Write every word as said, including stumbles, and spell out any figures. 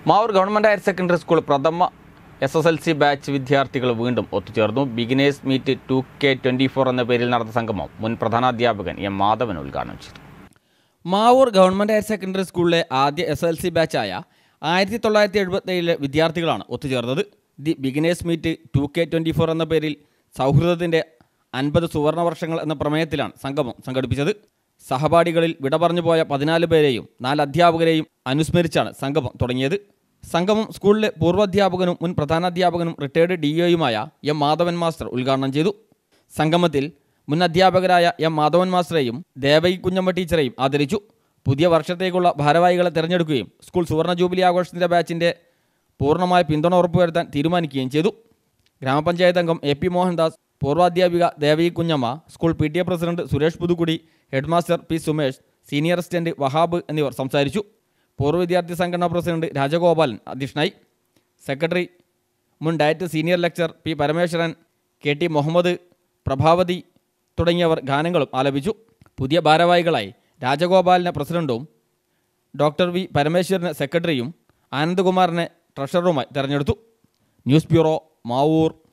Mavoor government higher secondary school പ്രഥമ S S L C batch വിദ്യാർത്ഥികൾ വീണ്ടും ഒത്തുചേർന്നു. Beginners meet two K twenty four എന്ന പേരിൽ നടന്ന സംഗമം മുൻ പ്രധാനാധ്യാപകൻ എം മാധവൻ ഉദ്ഘാടനം ചെയ്തു. മാവൂർ ഗവൺമെൻറ് ഹയർ സെക്കൻഡറി സ്കൂളിലെ ആദ്യ എസ് എൽ സി ബാച്ചായ ആയിരത്തി തൊള്ളായിരത്തി എഴുപത്തി ഏഴിലെ വിദ്യാർത്ഥികളാണ് ഒത്തുചേർന്നത്. The beginners meet two K twenty four എന്ന പേരിൽ സൗഹൃദത്തിൻ്റെ അൻപത് സുവർണ വർഷങ്ങൾ എന്ന പ്രമേയത്തിലാണ് സംഗമം സംഘടിപ്പിച്ചത്. സഹപാഠികളിൽ വിട പറഞ്ഞുപോയ പതിനാല് പേരെയും നാല് അധ്യാപകരെയും അനുസ്മരിച്ചാണ് സംഗമം തുടങ്ങിയത്. സംഗമം സ്കൂളിലെ പൂർവ്വാധ്യാപകനും മുൻ പ്രധാനാധ്യാപകനും റിട്ടയർഡ് ഡി ഒയുമായ എം മാധവൻ മാസ്റ്റർ ഉദ്ഘാടനം ചെയ്തു. സംഗമത്തിൽ മുൻ അധ്യാപകരായ എം മാധവൻ മാസ്റ്ററെയും ദേവകി കുഞ്ഞമ്മ ടീച്ചറെയും ആദരിച്ചു. പുതിയ വർഷത്തേക്കുള്ള ഭാരവാഹികളെ തിരഞ്ഞെടുക്കുകയും സ്കൂൾ സുവർണ ജൂബിലി ആഘോഷത്തിൻ്റെ ബാച്ചിൻ്റെ പൂർണ്ണമായ പിന്തുണ ഉറപ്പുവരുത്താൻ തീരുമാനിക്കുകയും ചെയ്തു. ഗ്രാമപഞ്ചായത്ത് അംഗം എ പി മോഹൻദാസ്, പൂർവാധ്യാപിക Devaki Kunjamma, school P T A president Suresh Puthukudi, head master P Sumesh, senior assistant Wahab എന്നിവർ സംസാരിച്ചു. പൂർവ്വ വിദ്യാർത്ഥി സംഘടനാ പ്രസിഡന്റ് രാജഗോപാലൻ അധ്യക്ഷനായി. സെക്രട്ടറി മുൻ DIET senior lecture P Parameswaran, K T Muhammad, Prabhavathi തുടങ്ങിയവർ ഗാനങ്ങളും ആലപിച്ചു. പുതിയ ഭാരവാഹികളായി രാജഗോപാലിനെ പ്രസിഡന്റും ഡോക്ടർ വി പരമേശ്വരനെ സെക്രട്ടറിയും ആനന്ദകുമാറിനെ ട്രഷററുമായി തെരഞ്ഞെടുത്തു. News bureau, Mavoor.